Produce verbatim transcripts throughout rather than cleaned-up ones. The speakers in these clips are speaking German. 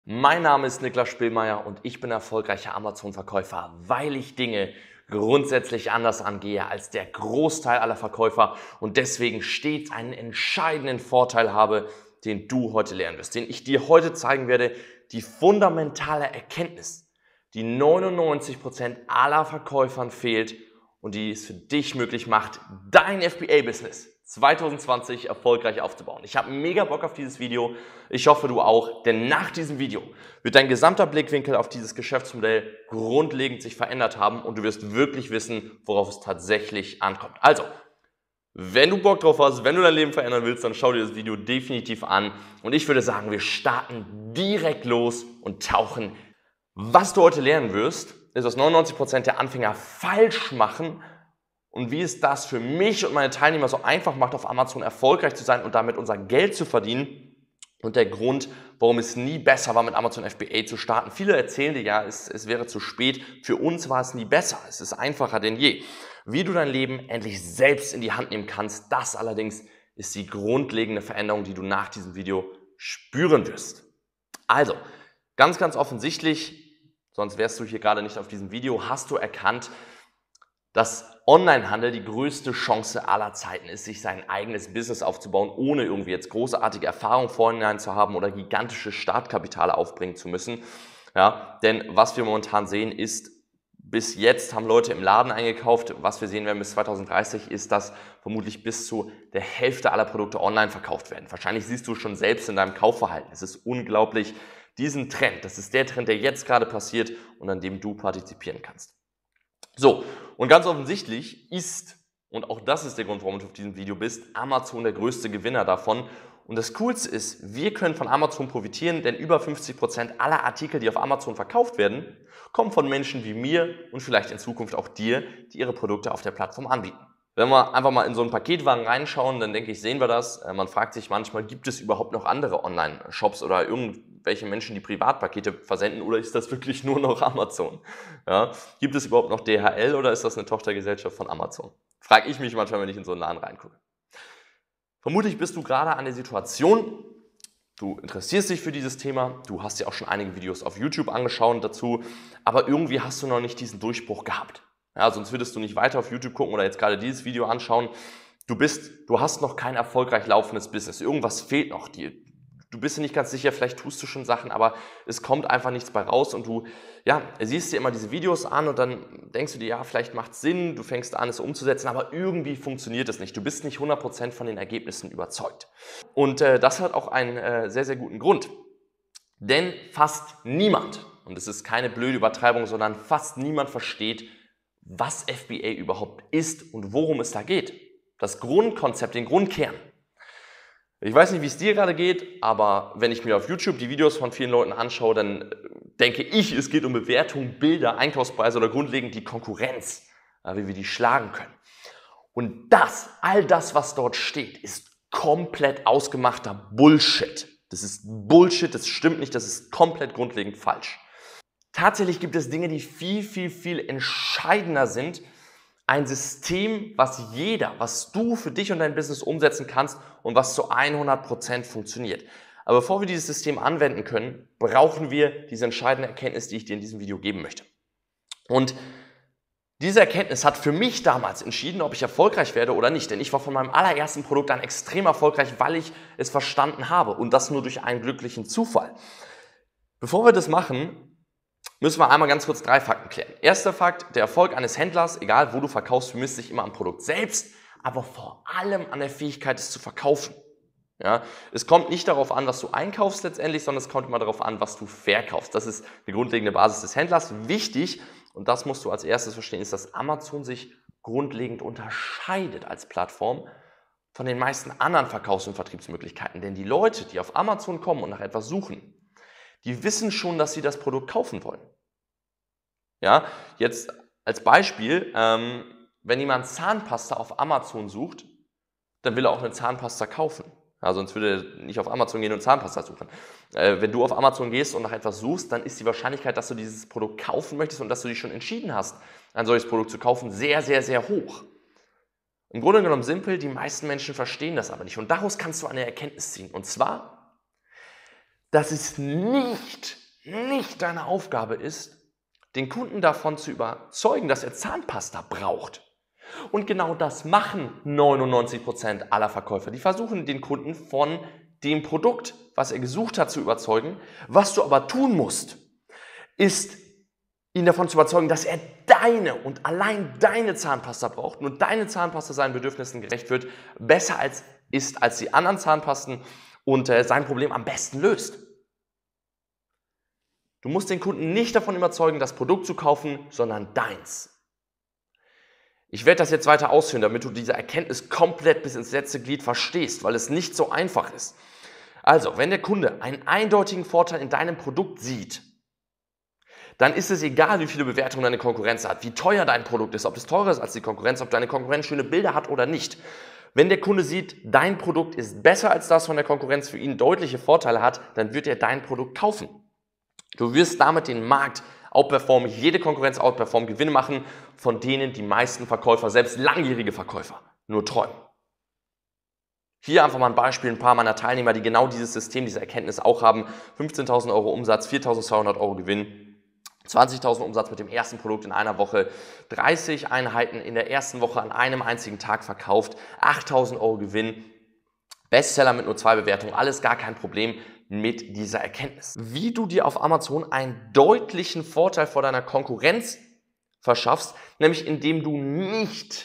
Mein Name ist Niklas Spillmeier und ich bin erfolgreicher Amazon-Verkäufer, weil ich Dinge grundsätzlich anders angehe als der Großteil aller Verkäufer und deswegen stets einen entscheidenden Vorteil habe, den du heute lernen wirst, den ich dir heute zeigen werde, die fundamentale Erkenntnis, die neunundneunzig Prozent aller Verkäufern fehlt und die es für dich möglich macht, dein F B A-Business zwanzig zwanzig erfolgreich aufzubauen. Ich habe mega Bock auf dieses Video, ich hoffe du auch, denn nach diesem Video wird dein gesamter Blickwinkel auf dieses Geschäftsmodell grundlegend sich verändert haben und du wirst wirklich wissen, worauf es tatsächlich ankommt. Also, wenn du Bock drauf hast, wenn du dein Leben verändern willst, dann schau dir das Video definitiv an und ich würde sagen, wir starten direkt los und tauchen. Was du heute lernen wirst, ist, was neunundneunzig Prozent der Anfänger falsch machen und wie es das für mich und meine Teilnehmer so einfach macht, auf Amazon erfolgreich zu sein und damit unser Geld zu verdienen. Und der Grund, warum es nie besser war, mit Amazon F B A zu starten. Viele erzählen dir ja, es, es wäre zu spät. Für uns war es nie besser. Es ist einfacher denn je. Wie du dein Leben endlich selbst in die Hand nehmen kannst, das allerdings ist die grundlegende Veränderung, die du nach diesem Video spüren wirst. Also, ganz, ganz offensichtlich, sonst wärst du hier gerade nicht auf diesem Video, hast du erkannt, dass Onlinehandel die größte Chance aller Zeiten ist, sich sein eigenes Business aufzubauen, ohne irgendwie jetzt großartige Erfahrung vorhinein zu haben oder gigantische Startkapitale aufbringen zu müssen. Ja, denn was wir momentan sehen ist, bis jetzt haben Leute im Laden eingekauft. Was wir sehen werden bis zwanzig dreißig ist, dass vermutlich bis zu der Hälfte aller Produkte online verkauft werden. Wahrscheinlich siehst du schon selbst in deinem Kaufverhalten. Es ist unglaublich, diesen Trend, das ist der Trend, der jetzt gerade passiert und an dem du partizipieren kannst. So, und ganz offensichtlich ist, und auch das ist der Grund, warum du auf diesem Video bist, Amazon der größte Gewinner davon. Und das Coolste ist, wir können von Amazon profitieren, denn über fünfzig Prozent aller Artikel, die auf Amazon verkauft werden, kommen von Menschen wie mir und vielleicht in Zukunft auch dir, die ihre Produkte auf der Plattform anbieten. Wenn wir einfach mal in so einen Paketwagen reinschauen, dann denke ich, sehen wir das. Man fragt sich manchmal, gibt es überhaupt noch andere Online-Shops oder irgendwelche Menschen, die Privatpakete versenden oder ist das wirklich nur noch Amazon? Ja, gibt es überhaupt noch D H L oder ist das eine Tochtergesellschaft von Amazon? Frage ich mich manchmal, wenn ich in so einen Laden reingucke. Vermutlich bist du gerade an der Situation, du interessierst dich für dieses Thema, du hast dir auch schon einige Videos auf YouTube angeschaut dazu, aber irgendwie hast du noch nicht diesen Durchbruch gehabt. Ja, sonst würdest du nicht weiter auf YouTube gucken oder jetzt gerade dieses Video anschauen. Du bist, du hast noch kein erfolgreich laufendes Business. Irgendwas fehlt noch dir. Du bist dir nicht ganz sicher, vielleicht tust du schon Sachen, aber es kommt einfach nichts bei raus und du ja, siehst dir immer diese Videos an und dann denkst du dir, ja, vielleicht macht es Sinn, du fängst an, es umzusetzen, aber irgendwie funktioniert es nicht. Du bist nicht hundert Prozent von den Ergebnissen überzeugt. Und äh, das hat auch einen äh, sehr, sehr guten Grund. Denn fast niemand, und es ist keine blöde Übertreibung, sondern fast niemand versteht, was F B A überhaupt ist und worum es da geht. Das Grundkonzept, den Grundkern. Ich weiß nicht, wie es dir gerade geht, aber wenn ich mir auf YouTube die Videos von vielen Leuten anschaue, dann denke ich, es geht um Bewertung, Bilder, Einkaufspreise oder grundlegend die Konkurrenz, wie wir die schlagen können. Und das, all das, was dort steht, ist komplett ausgemachter Bullshit. Das ist Bullshit, das stimmt nicht, das ist komplett grundlegend falsch. Tatsächlich gibt es Dinge, die viel, viel, viel entscheidender sind. Ein System, was jeder, was du für dich und dein Business umsetzen kannst und was zu hundert Prozent funktioniert. Aber bevor wir dieses System anwenden können, brauchen wir diese entscheidende Erkenntnis, die ich dir in diesem Video geben möchte. Und diese Erkenntnis hat für mich damals entschieden, ob ich erfolgreich werde oder nicht. Denn ich war von meinem allerersten Produkt an extrem erfolgreich, weil ich es verstanden habe. Und das nur durch einen glücklichen Zufall. Bevor wir das machen, müssen wir einmal ganz kurz drei Fakten klären. Erster Fakt, der Erfolg eines Händlers, egal wo du verkaufst, misst sich immer am Produkt selbst, aber vor allem an der Fähigkeit, es zu verkaufen. Ja, es kommt nicht darauf an, was du einkaufst letztendlich, sondern es kommt immer darauf an, was du verkaufst. Das ist die grundlegende Basis des Händlers. Wichtig, und das musst du als erstes verstehen, ist, dass Amazon sich grundlegend unterscheidet als Plattform von den meisten anderen Verkaufs- und Vertriebsmöglichkeiten. Denn die Leute, die auf Amazon kommen und nach etwas suchen, die wissen schon, dass sie das Produkt kaufen wollen. Ja, jetzt als Beispiel, ähm, wenn jemand Zahnpasta auf Amazon sucht, dann will er auch eine Zahnpasta kaufen. Ja, sonst würde er nicht auf Amazon gehen und Zahnpasta suchen. Äh, wenn du auf Amazon gehst und nach etwas suchst, dann ist die Wahrscheinlichkeit, dass du dieses Produkt kaufen möchtest und dass du dich schon entschieden hast, ein solches Produkt zu kaufen, sehr, sehr, sehr hoch. Im Grunde genommen simpel, die meisten Menschen verstehen das aber nicht. Und daraus kannst du eine Erkenntnis ziehen. Und zwar, dass es nicht, nicht deine Aufgabe ist, den Kunden davon zu überzeugen, dass er Zahnpasta braucht. Und genau das machen neunundneunzig Prozent aller Verkäufer. Die versuchen, den Kunden von dem Produkt, was er gesucht hat, zu überzeugen. Was du aber tun musst, ist, ihn davon zu überzeugen, dass er deine und allein deine Zahnpasta braucht, nur deine Zahnpasta seinen Bedürfnissen gerecht wird, besser als ist als die anderen Zahnpasten und äh, sein Problem am besten löst. Du musst den Kunden nicht davon überzeugen, das Produkt zu kaufen, sondern deins. Ich werde das jetzt weiter ausführen, damit du diese Erkenntnis komplett bis ins letzte Glied verstehst, weil es nicht so einfach ist. Also, wenn der Kunde einen eindeutigen Vorteil in deinem Produkt sieht, dann ist es egal, wie viele Bewertungen deine Konkurrenz hat, wie teuer dein Produkt ist, ob es teurer ist als die Konkurrenz, ob deine Konkurrenz schöne Bilder hat oder nicht. Wenn der Kunde sieht, dein Produkt ist besser als das von der Konkurrenz, für ihn deutliche Vorteile hat, dann wird er dein Produkt kaufen. Du wirst damit den Markt outperformen, jede Konkurrenz outperformen, Gewinne machen, von denen die meisten Verkäufer, selbst langjährige Verkäufer, nur träumen. Hier einfach mal ein Beispiel, ein paar meiner Teilnehmer, die genau dieses System, diese Erkenntnis auch haben. fünfzehntausend Euro Umsatz, viertausendzweihundert Euro Gewinn, zwanzigtausend Umsatz mit dem ersten Produkt in einer Woche, dreißig Einheiten in der ersten Woche an einem einzigen Tag verkauft, achttausend Euro Gewinn, Bestseller mit nur zwei Bewertungen, alles gar kein Problem mit dieser Erkenntnis. Wie du dir auf Amazon einen deutlichen Vorteil vor deiner Konkurrenz verschaffst, nämlich indem du nicht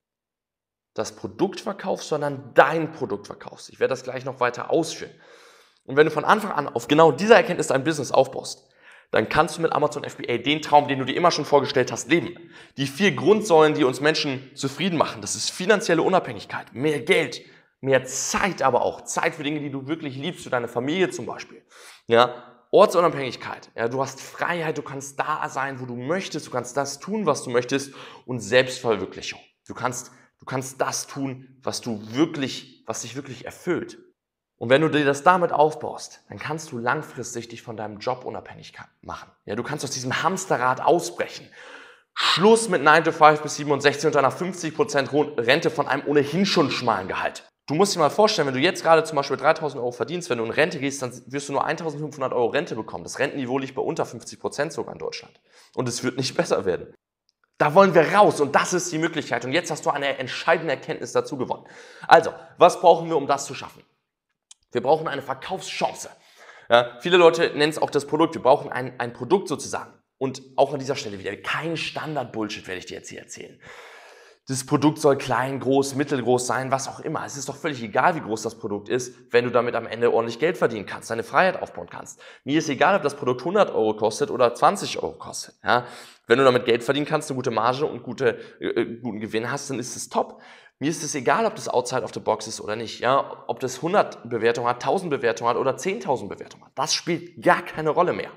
das Produkt verkaufst, sondern dein Produkt verkaufst. Ich werde das gleich noch weiter ausführen. Und wenn du von Anfang an auf genau dieser Erkenntnis dein Business aufbaust, dann kannst du mit Amazon F B A den Traum, den du dir immer schon vorgestellt hast, leben. Die vier Grundsäulen, die uns Menschen zufrieden machen, das ist finanzielle Unabhängigkeit, mehr Geld, mehr Zeit, aber auch Zeit für Dinge, die du wirklich liebst, für deine Familie zum Beispiel. Ja, Ortsunabhängigkeit, ja, du hast Freiheit, du kannst da sein, wo du möchtest, du kannst das tun, was du möchtest und Selbstverwirklichung. Du kannst, du kannst das tun, was du wirklich, was dich wirklich erfüllt. Und wenn du dir das damit aufbaust, dann kannst du langfristig dich von deinem Job unabhängig machen. Ja, du kannst aus diesem Hamsterrad ausbrechen. Schluss mit neun to five bis siebenundsechzig und einer fünfzig Prozent Rente von einem ohnehin schon schmalen Gehalt. Du musst dir mal vorstellen, wenn du jetzt gerade zum Beispiel dreitausend Euro verdienst, wenn du in Rente gehst, dann wirst du nur eintausendfünfhundert Euro Rente bekommen. Das Rentenniveau liegt bei unter fünfzig Prozent sogar in Deutschland. Und es wird nicht besser werden. Da wollen wir raus und das ist die Möglichkeit. Und jetzt hast du eine entscheidende Erkenntnis dazu gewonnen. Also, was brauchen wir, um das zu schaffen? Wir brauchen eine Verkaufschance. Ja, viele Leute nennen es auch das Produkt. Wir brauchen ein, ein Produkt sozusagen. Und auch an dieser Stelle wieder, kein Standard-Bullshit werde ich dir jetzt hier erzählen. Das Produkt soll klein, groß, mittelgroß sein, was auch immer. Es ist doch völlig egal, wie groß das Produkt ist, wenn du damit am Ende ordentlich Geld verdienen kannst, deine Freiheit aufbauen kannst. Mir ist egal, ob das Produkt hundert Euro kostet oder zwanzig Euro kostet. Ja? Wenn du damit Geld verdienen kannst, eine gute Marge und gute, äh, guten Gewinn hast, dann ist es top. Mir ist es egal, ob das outside of the box ist oder nicht. Ja? Ob das hundert Bewertungen hat, tausend Bewertungen hat oder zehntausend Bewertungen hat. Das spielt gar keine Rolle mehr.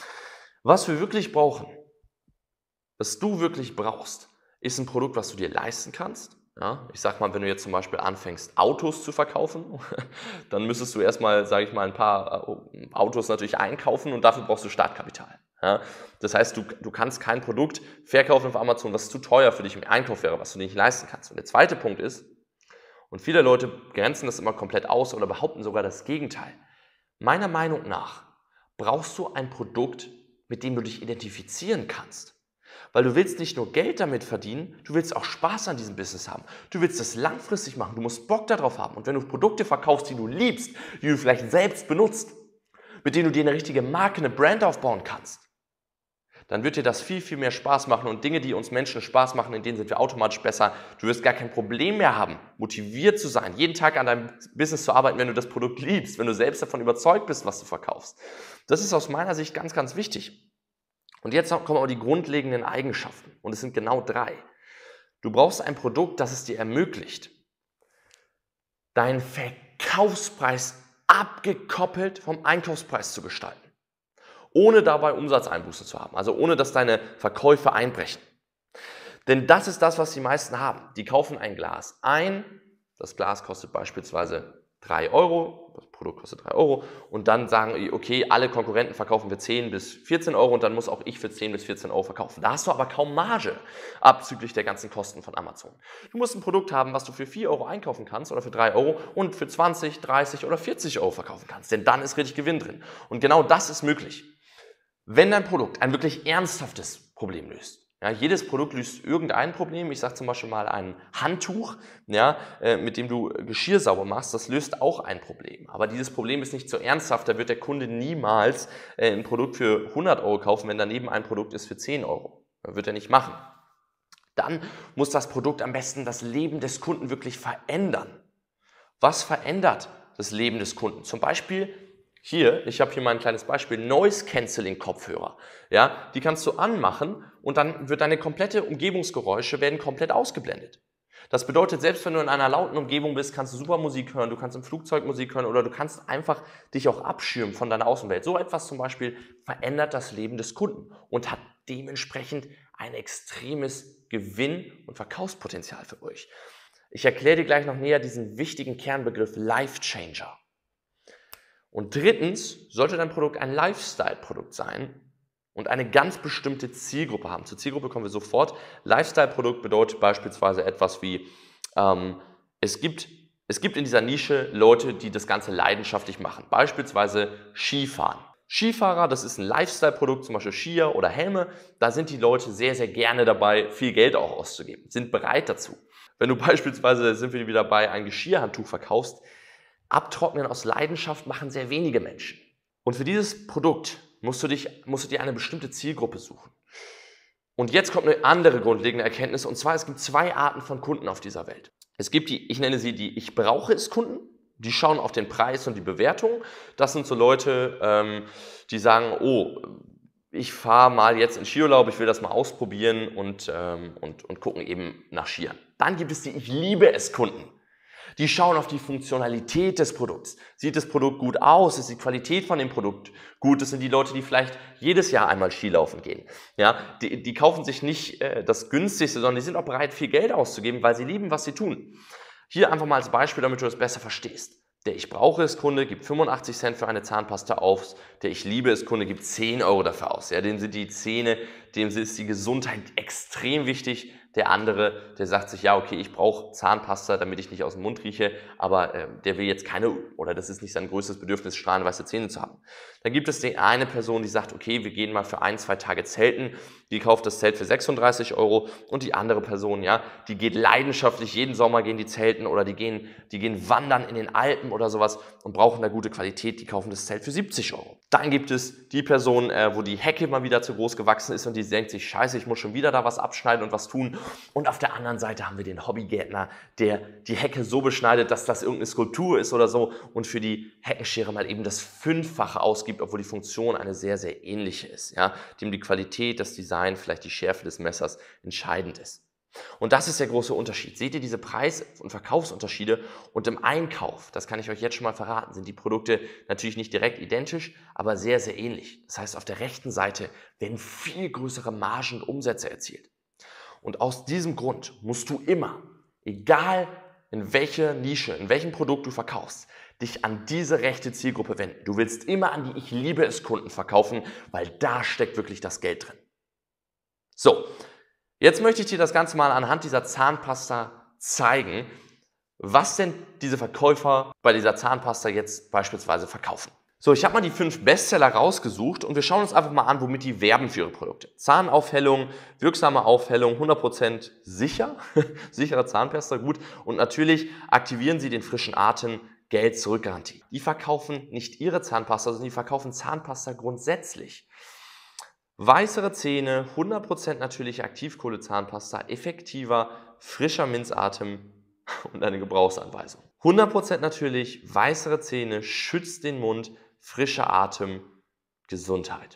Was wir wirklich brauchen, was du wirklich brauchst, ist ein Produkt, was du dir leisten kannst. Ja, ich sag mal, wenn du jetzt zum Beispiel anfängst, Autos zu verkaufen, dann müsstest du erstmal, sage ich mal, ein paar Autos natürlich einkaufen und dafür brauchst du Startkapital. Ja, das heißt, du, du kannst kein Produkt verkaufen auf Amazon, was zu teuer für dich im Einkauf wäre, was du dir nicht leisten kannst. Und der zweite Punkt ist, und viele Leute grenzen das immer komplett aus oder behaupten sogar das Gegenteil. Meiner Meinung nach brauchst du ein Produkt, mit dem du dich identifizieren kannst. Weil du willst nicht nur Geld damit verdienen, du willst auch Spaß an diesem Business haben. Du willst das langfristig machen, du musst Bock darauf haben. Und wenn du Produkte verkaufst, die du liebst, die du vielleicht selbst benutzt, mit denen du dir eine richtige Marke, eine Brand aufbauen kannst, dann wird dir das viel, viel mehr Spaß machen. Und Dinge, die uns Menschen Spaß machen, in denen sind wir automatisch besser. Du wirst gar kein Problem mehr haben, motiviert zu sein, jeden Tag an deinem Business zu arbeiten, wenn du das Produkt liebst, wenn du selbst davon überzeugt bist, was du verkaufst. Das ist aus meiner Sicht ganz, ganz wichtig. Und jetzt kommen aber die grundlegenden Eigenschaften. Und es sind genau drei. Du brauchst ein Produkt, das es dir ermöglicht, deinen Verkaufspreis abgekoppelt vom Einkaufspreis zu gestalten. Ohne dabei Umsatzeinbuße zu haben. Also ohne, dass deine Verkäufe einbrechen. Denn das ist das, was die meisten haben. Die kaufen ein Glas ein. Das Glas kostet beispielsweise drei Euro, das Produkt kostet drei Euro und dann sagen die, okay, alle Konkurrenten verkaufen für zehn bis vierzehn Euro und dann muss auch ich für zehn bis vierzehn Euro verkaufen. Da hast du aber kaum Marge abzüglich der ganzen Kosten von Amazon. Du musst ein Produkt haben, was du für vier Euro einkaufen kannst oder für drei Euro und für zwanzig, dreißig oder vierzig Euro verkaufen kannst, denn dann ist richtig Gewinn drin. Und genau das ist möglich, wenn dein Produkt ein wirklich ernsthaftes Problem löst. Ja, jedes Produkt löst irgendein Problem. Ich sage zum Beispiel mal ein Handtuch, ja, äh, mit dem du Geschirr sauber machst, das löst auch ein Problem. Aber dieses Problem ist nicht so ernsthaft, da wird der Kunde niemals äh, ein Produkt für hundert Euro kaufen, wenn daneben ein Produkt ist für zehn Euro. Das wird er nicht machen. Dann muss das Produkt am besten das Leben des Kunden wirklich verändern. Was verändert das Leben des Kunden? Zum Beispiel hier, ich habe hier mal ein kleines Beispiel, Noise Cancelling Kopfhörer. Ja, die kannst du anmachen und dann wird deine komplette Umgebungsgeräusche werden komplett ausgeblendet. Das bedeutet, selbst wenn du in einer lauten Umgebung bist, kannst du super Musik hören, du kannst im Flugzeug Musik hören oder du kannst einfach dich auch abschirmen von deiner Außenwelt. So etwas zum Beispiel verändert das Leben des Kunden und hat dementsprechend ein extremes Gewinn- und Verkaufspotenzial für euch. Ich erkläre dir gleich noch näher diesen wichtigen Kernbegriff Life Changer. Und drittens sollte dein Produkt ein Lifestyle-Produkt sein und eine ganz bestimmte Zielgruppe haben. Zur Zielgruppe kommen wir sofort. Lifestyle-Produkt bedeutet beispielsweise etwas wie, ähm, es gibt, es gibt in dieser Nische Leute, die das Ganze leidenschaftlich machen. Beispielsweise Skifahren. Skifahrer, das ist ein Lifestyle-Produkt, zum Beispiel Skier oder Helme. Da sind die Leute sehr, sehr gerne dabei, viel Geld auch auszugeben, sind bereit dazu. Wenn du beispielsweise, sind wir wieder dabei, ein Geschirrhandtuch verkaufst, Abtrocknen aus Leidenschaft machen sehr wenige Menschen. Und für dieses Produkt musst du, dich, musst du dir eine bestimmte Zielgruppe suchen. Und jetzt kommt eine andere grundlegende Erkenntnis, und zwar, es gibt zwei Arten von Kunden auf dieser Welt. Es gibt die, ich nenne sie die Ich brauche es Kunden, die schauen auf den Preis und die Bewertung. Das sind so Leute, ähm, die sagen, oh, ich fahre mal jetzt in Skiurlaub, ich will das mal ausprobieren und, ähm, und, und gucken eben nach Skiern. Dann gibt es die Ich liebe es Kunden. Die schauen auf die Funktionalität des Produkts. Sieht das Produkt gut aus? Ist die Qualität von dem Produkt gut? Das sind die Leute, die vielleicht jedes Jahr einmal Skilaufen gehen. Ja, die, die kaufen sich nicht äh, das Günstigste, sondern die sind auch bereit, viel Geld auszugeben, weil sie lieben, was sie tun. Hier einfach mal als Beispiel, damit du das besser verstehst. Der Ich brauche es Kunde gibt fünfundachtzig Cent für eine Zahnpasta aus. Der Ich liebe es Kunde gibt zehn Euro dafür aus. Ja, dem sind die Zähne, dem ist die Gesundheit extrem wichtig. Der andere, der sagt sich, ja okay, ich brauche Zahnpasta, damit ich nicht aus dem Mund rieche, aber äh, der will jetzt keine, oder das ist nicht sein größtes Bedürfnis, strahlend weiße Zähne zu haben. Dann gibt es die eine Person, die sagt, okay, wir gehen mal für ein, zwei Tage zelten, die kauft das Zelt für sechsunddreißig Euro und die andere Person, ja, die geht leidenschaftlich, jeden Sommer gehen die zelten oder die gehen, die gehen wandern in den Alpen oder sowas und brauchen da gute Qualität, die kaufen das Zelt für siebzig Euro. Dann gibt es die Person, äh, wo die Hecke mal wieder zu groß gewachsen ist und die denkt sich, scheiße, ich muss schon wieder da was abschneiden und was tun. Und auf der anderen Seite haben wir den Hobbygärtner, der die Hecke so beschneidet, dass das irgendeine Skulptur ist oder so und für die Heckenschere mal eben das Fünffache ausgibt, obwohl die Funktion eine sehr, sehr ähnliche ist. Ja? Dem die Qualität, das Design, vielleicht die Schärfe des Messers entscheidend ist. Und das ist der große Unterschied. Seht ihr diese Preis- und Verkaufsunterschiede? Und im Einkauf, das kann ich euch jetzt schon mal verraten, sind die Produkte natürlich nicht direkt identisch, aber sehr, sehr ähnlich. Das heißt, auf der rechten Seite werden viel größere Margen und Umsätze erzielt. Und aus diesem Grund musst du immer, egal in welcher Nische, in welchem Produkt du verkaufst, dich an diese rechte Zielgruppe wenden. Du willst immer an die Ich liebe es Kunden verkaufen, weil da steckt wirklich das Geld drin. So, jetzt möchte ich dir das Ganze mal anhand dieser Zahnpasta zeigen, was denn diese Verkäufer bei dieser Zahnpasta jetzt beispielsweise verkaufen. So, ich habe mal die fünf Bestseller rausgesucht und wir schauen uns einfach mal an, womit die werben für ihre Produkte. Zahnaufhellung, wirksame Aufhellung, hundert Prozent sicher, sichere Zahnpasta, gut. Und natürlich aktivieren sie den frischen Atem, Geld-Zurück-Garantie. Die verkaufen nicht ihre Zahnpasta, sondern die verkaufen Zahnpasta grundsätzlich. Weißere Zähne, hundert Prozent natürliche Aktivkohle-Zahnpasta, effektiver, frischer Minzatem und eine Gebrauchsanweisung. hundert Prozent natürlich, weißere Zähne, schützt den Mund, frischer Atem, Gesundheit.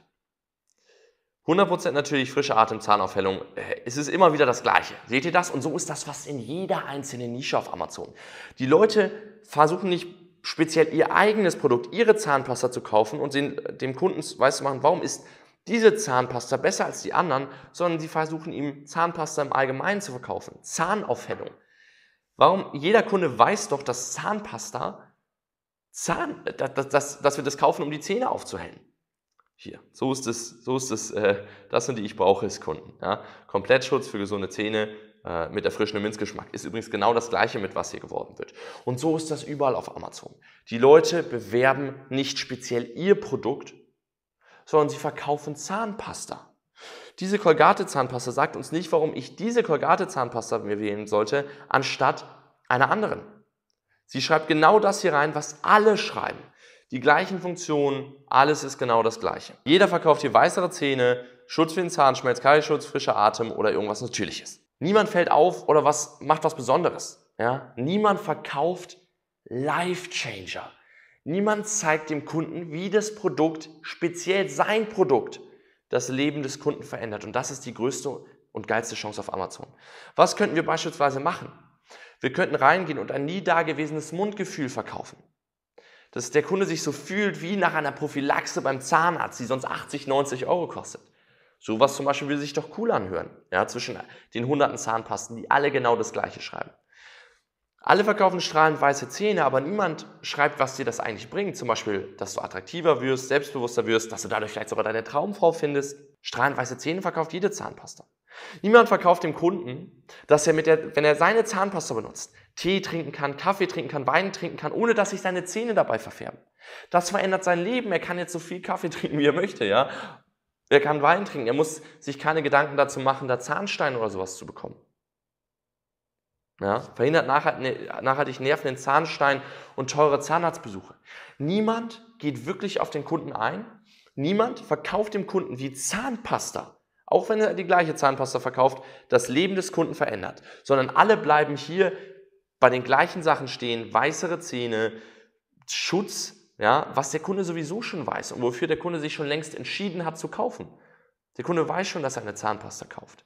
hundert Prozent natürlich, frischer Atem, Zahnaufhellung. Es ist immer wieder das Gleiche. Seht ihr das? Und so ist das fast in jeder einzelnen Nische auf Amazon. Die Leute versuchen nicht speziell ihr eigenes Produkt, ihre Zahnpasta zu kaufen und dem Kunden weiß zu machen, warum ist diese Zahnpasta besser als die anderen, sondern sie versuchen ihm Zahnpasta im Allgemeinen zu verkaufen. Zahnaufhellung. Warum? Jeder Kunde weiß doch, dass Zahnpasta Zahn, dass, dass, dass wir das kaufen, um die Zähne aufzuhellen. Hier, so ist es, so ist es, äh, das sind die Ich brauche es Kunden. Ja? Komplettschutz für gesunde Zähne äh, mit erfrischendem Minzgeschmack. Ist übrigens genau das Gleiche, mit was hier geworben wird. Und so ist das überall auf Amazon. Die Leute bewerben nicht speziell ihr Produkt, sondern sie verkaufen Zahnpasta. Diese Colgate-Zahnpasta sagt uns nicht, warum ich diese Colgate-Zahnpasta mir wählen sollte, anstatt einer anderen. Sie schreibt genau das hier rein, was alle schreiben. Die gleichen Funktionen, alles ist genau das Gleiche. Jeder verkauft hier weißere Zähne, Schutz für den Zahnschmelz, Kariesschutz, frischer Atem oder irgendwas Natürliches. Niemand fällt auf oder was, macht was Besonderes. Ja? Niemand verkauft Life Changer. Niemand zeigt dem Kunden, wie das Produkt, speziell sein Produkt, das Leben des Kunden verändert. Und das ist die größte und geilste Chance auf Amazon. Was könnten wir beispielsweise machen? Wir könnten reingehen und ein nie dagewesenes Mundgefühl verkaufen. Dass der Kunde sich so fühlt wie nach einer Prophylaxe beim Zahnarzt, die sonst achtzig, neunzig Euro kostet. Sowas zum Beispiel will sich doch cool anhören, ja, zwischen den hunderten Zahnpasten, die alle genau das Gleiche schreiben. Alle verkaufen strahlend weiße Zähne, aber niemand schreibt, was dir das eigentlich bringt. Zum Beispiel, dass du attraktiver wirst, selbstbewusster wirst, dass du dadurch vielleicht sogar deine Traumfrau findest. Strahlend weiße Zähne verkauft jede Zahnpasta. Niemand verkauft dem Kunden, dass er, mit der, wenn er seine Zahnpasta benutzt, Tee trinken kann, Kaffee trinken kann, Wein trinken kann, ohne dass sich seine Zähne dabei verfärben. Das verändert sein Leben. Er kann jetzt so viel Kaffee trinken, wie er möchte. Ja? Er kann Wein trinken. Er muss sich keine Gedanken dazu machen, da Zahnsteine oder sowas zu bekommen. Ja? Verhindert nachhaltig nervenden Zahnstein und teure Zahnarztbesuche. Niemand geht wirklich auf den Kunden ein. Niemand verkauft dem Kunden wie Zahnpasta, auch wenn er die gleiche Zahnpasta verkauft, das Leben des Kunden verändert. Sondern alle bleiben hier bei den gleichen Sachen stehen, weißere Zähne, Schutz, ja, was der Kunde sowieso schon weiß und wofür der Kunde sich schon längst entschieden hat zu kaufen. Der Kunde weiß schon, dass er eine Zahnpasta kauft.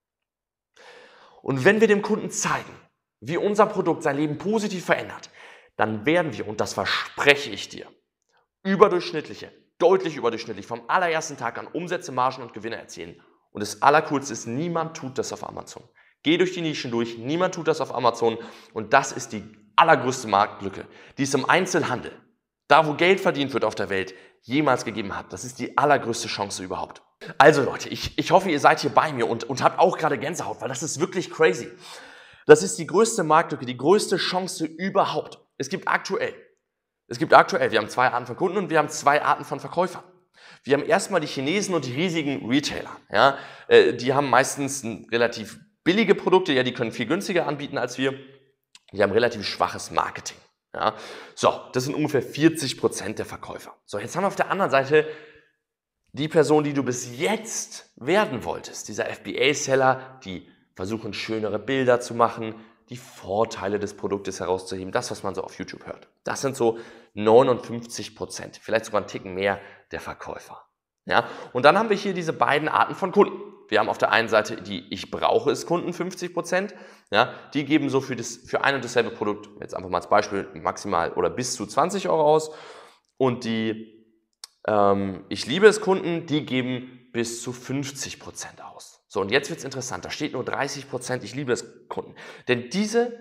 Und wenn wir dem Kunden zeigen, wie unser Produkt sein Leben positiv verändert, dann werden wir, und das verspreche ich dir, überdurchschnittliche, deutlich überdurchschnittlich vom allerersten Tag an Umsätze, Margen und Gewinne erzielen. Und das Allercoolste ist, niemand tut das auf Amazon. Geh durch die Nischen durch, niemand tut das auf Amazon und das ist die allergrößte Marktlücke, die es im Einzelhandel, da wo Geld verdient wird auf der Welt, jemals gegeben hat. Das ist die allergrößte Chance überhaupt. Also Leute, ich, ich hoffe, ihr seid hier bei mir und, und habt auch gerade Gänsehaut, weil das ist wirklich crazy. Das ist die größte Marktlücke, die größte Chance überhaupt. Es gibt aktuell, es gibt aktuell, wir haben zwei Arten von Kunden und wir haben zwei Arten von Verkäufern. Wir haben erstmal die Chinesen und die riesigen Retailer. Ja, die haben meistens ein relativ billige Produkte, ja, die können viel günstiger anbieten als wir. Die haben relativ schwaches Marketing. Ja. So, das sind ungefähr vierzig Prozent der Verkäufer. So, jetzt haben wir auf der anderen Seite die Person, die du bis jetzt werden wolltest. Dieser F B A-Seller, die versuchen, schönere Bilder zu machen, die Vorteile des Produktes herauszuheben, das, was man so auf YouTube hört. Das sind so neunundfünfzig Prozent, vielleicht sogar einen Ticken mehr der Verkäufer. Ja. Und dann haben wir hier diese beiden Arten von Kunden. Wir haben auf der einen Seite die Ich brauche es Kunden, fünfzig Prozent. Ja, die geben so für, das, für ein und dasselbe Produkt, jetzt einfach mal als Beispiel, maximal oder bis zu zwanzig Euro aus. Und die ähm, Ich liebe es Kunden, die geben bis zu fünfzig Prozent aus. So, und jetzt wird es interessant, da steht nur dreißig Prozent Ich liebe es Kunden. Denn diese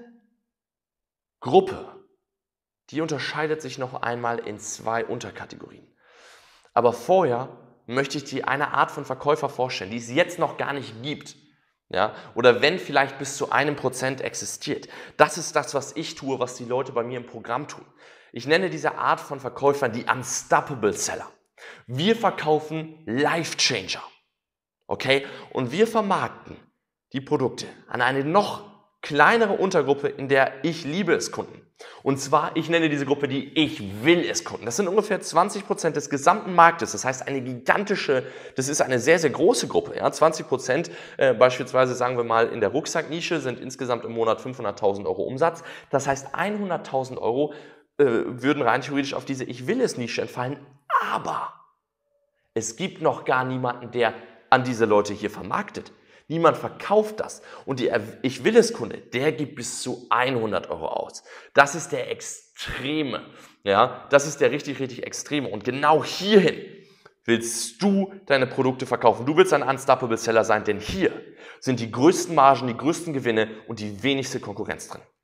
Gruppe, die unterscheidet sich noch einmal in zwei Unterkategorien. Aber vorher möchte ich dir eine Art von Verkäufer vorstellen, die es jetzt noch gar nicht gibt. Ja? Oder wenn vielleicht bis zu einem Prozent existiert. Das ist das, was ich tue, was die Leute bei mir im Programm tun. Ich nenne diese Art von Verkäufern die Unstoppable Seller. Wir verkaufen Life Changer. Okay? Und wir vermarkten die Produkte an eine noch kleinere Untergruppe, in der Ich liebe es Kunden. Und zwar, ich nenne diese Gruppe die Ich will es Kunden. Das sind ungefähr zwanzig Prozent des gesamten Marktes. Das heißt, eine gigantische, das ist eine sehr, sehr große Gruppe. Ja? zwanzig Prozent, äh, beispielsweise sagen wir mal in der Rucksacknische, sind insgesamt im Monat fünfhunderttausend Euro Umsatz. Das heißt, hunderttausend Euro äh, würden rein theoretisch auf diese Ich will es Nische entfallen. Aber es gibt noch gar niemanden, der an diese Leute hier vermarktet. Niemand verkauft das. Und der Ich will es Kunde, der gibt bis zu hundert Euro aus. Das ist der Extreme. Ja, das ist der richtig, richtig Extreme. Und genau hierhin willst du deine Produkte verkaufen. Du willst ein Unstoppable Seller sein, denn hier sind die größten Margen, die größten Gewinne und die wenigste Konkurrenz drin.